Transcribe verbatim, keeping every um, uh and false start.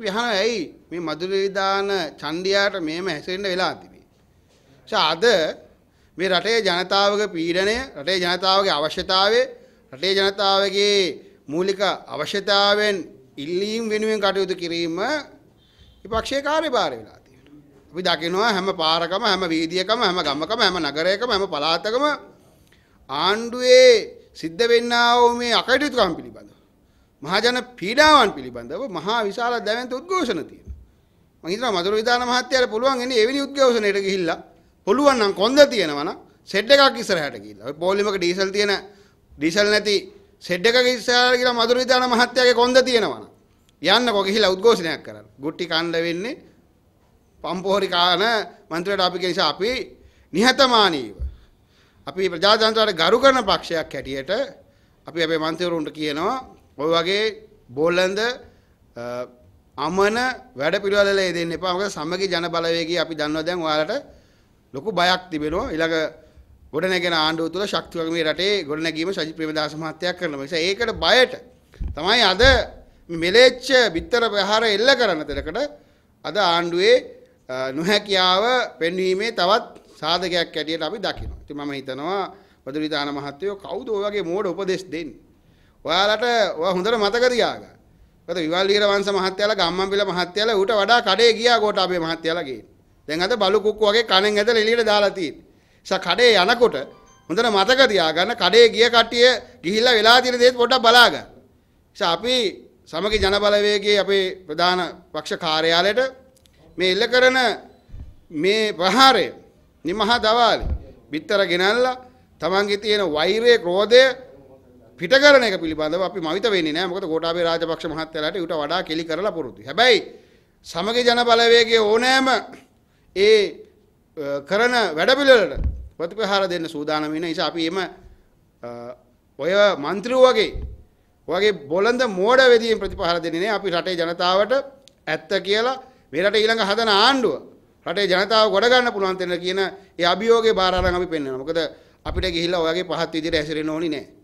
අපි අහනවා ඇයි මේ මధుර විදාන ඡන්දියාට මේම හැසෙන්න වෙලා තිබේ. අද මේ රටේ ජනතාවගේ පීඩනය, රටේ ජනතාවගේ අවශ්‍යතාවය, රටේ ජනතාවගේ මූලික අවශ්‍යතාවෙන් ඉල්ලීම් වෙනුවෙන් කටයුතු කිරීම විපක්ෂයේ කාර්යභාරය වෙලා තියෙනවා. අපි දකිනවා හැම පාරකම, හැම වීදියකම, හැම ගමකම, හැම නගරයකම, හැම පළාතකම ආණ්ඩුවේ සිද්ධ වෙන්නා වූ මේ අකටයුතුකම් පිළිබඳව, මහජන පීඩාවන් පිළිබඳව මහා විශාල දැවැන්ත උද්ඝෝෂණ තියෙනවා. මම හිතනවා මధుර විදාන මහත්තයාට පුළුවන් එන්නේ එවැනි උද්ඝෝෂණයකට ගිහිල්ලා පුළුවන් නම් කොන්ද තියෙනවා නම් සෙඩ් එකක් ඉස්සරහට ගිහිල්ලා ඔය පොලිමක ඩීසල් තියෙන ඩීසල් නැති සෙඩ් එකක ඉස්සරහට ගිහිල්ලා මధుර විදාන මහත්තයාගේ කොන්ද තියෙනවා නම් යන්නකෝ ගිහිල්ලා උද්ඝෝෂණයක් කරන්න. ගුට්ටි කන්න වෙන්නේ පම්පෝරි කාන මන්ත්‍රීට අපි කියන නිසා අපි නිහතමානීව අපි ප්‍රජාතන්ත්‍රයට ගරු කරන පක්ෂයක් හැටියට අපි අපේ මන්ත්‍රීවරුන්ට කියනවා ඔය වගේ බෝලඳ අමන වැඩ පිළිවෙල දෙන්න එපා. මොකද සමගි ජන බලවේගය අපි දන්නවා දැන් ඔයාලට ලොකු බයක් තිබෙනවා. ඊළඟ ගොඩනැගෙන ආණ්ඩුව තුළ ශක්තියක් මේ රටේ ගොඩනැගීම සජිත් ප්‍රේමදාස මහත්තයා කරනවා. ඒ නිසා ඒකට බයට තමයි අද මෙලෙච්ච බිත්තර ප්‍රහාර එල්ල කරන තැනකට අද ආණ්ඩුවේ නොහැකියාව පෙන්වීමේ තවත් සාධකයක් ඇටියට අපි දකිනවා. ඉතින් මම හිතනවා මధుර විදාන මහත්තයෝ කවුද ඔය වගේ මෝඩ උපදෙස් දෙන්නේ? ඔයාලට ඔයා හොඳට මතක තියාගන්න. මොකද විවල් වීරවංශ මහත්තයාලා ගම්මන්පිල මහත්තයාලා ඌට වඩා කඩේ ගියා ගෝඨාභය මහත්තයාලා ගේන. දැන් අද බලු කුක්කු වගේ කණෙන් ඇදලා එළියට දාලා තියෙන්නේ. නිසා කඩේ යනකොට හොඳට මතක තියාගන්න කඩේ ගිය කට්ටිය ගිහිල්ලා වෙලා තියෙන දේත් පොඩ්ඩක් බලා ගන්න. නිසා අපි සමගි ජන බලවේගයේ අපේ ප්‍රධාන පක්ෂ කාර්යාලයට මේ එල්ල කරන මේ ප්‍රහාරය නිමහා දවාලි බිත්තර ගෙනල්ලා තමන්ගේ තියෙන වෛරය, ක්‍රෝධය පිට කරන එක පිළිබඳව අපි මවිත වෙන්නේ නැහැ. මොකද ගෝඨාභය රාජපක්ෂ මහත්තයාලාට ඊට වඩා කෙලි කරලා පුරුදුයි. හැබැයි සමගි ජන බලවේගයේ ඕනෑම ඒ කරන වැඩපිළිවෙලට ප්‍රතිපහාර දෙන්න සූදානම් වෙන නිසා අපි එම ඔය മന്ത്രിවෝ වගේ වගේ බොළඳ මෝඩ වෙදීම් ප්‍රතිපහාර දෙන්නේ නැහැ. අපි රටේ ජනතාවට ඇත්ත කියලා මේ රටේ ඊළඟ හදන ආණ්ඩුව රටේ ජනතාව ගොඩ ගන්න පුළුවන් දෙන්න කියන ඒ අභියෝගේ බාර අරන් අපි පෙන්නනවා. මොකද අපිට ගිහිල්ලා ඔයගේ පහත් විදිහට ඇසිරෙන්න ඕනි නැහැ.